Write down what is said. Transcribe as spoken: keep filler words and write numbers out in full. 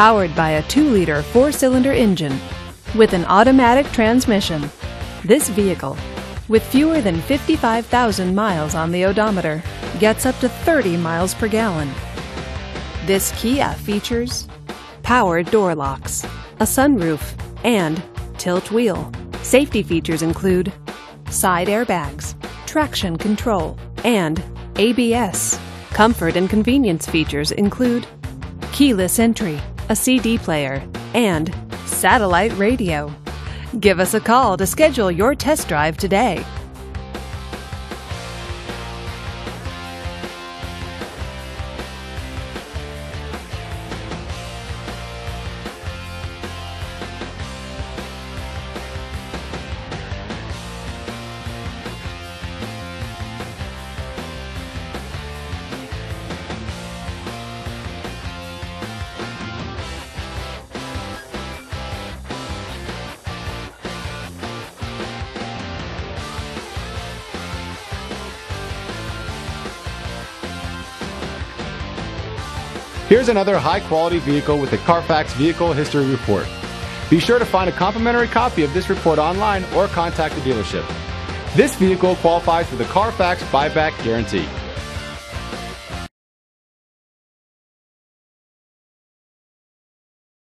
powered by a two liter four-cylinder engine with an automatic transmission. This vehicle, with fewer than fifty-five thousand miles on the odometer, gets up to thirty miles per gallon. This Kia features power door locks, a sunroof, and tilt wheel. Safety features include side airbags, traction control, and A B S. Comfort and convenience features include keyless entry, a C D player, and satellite radio. Give us a call to schedule your test drive today. Here's another high-quality vehicle with the Carfax Vehicle History Report. Be sure to find a complimentary copy of this report online or contact the dealership. This vehicle qualifies for the Carfax Buyback Guarantee.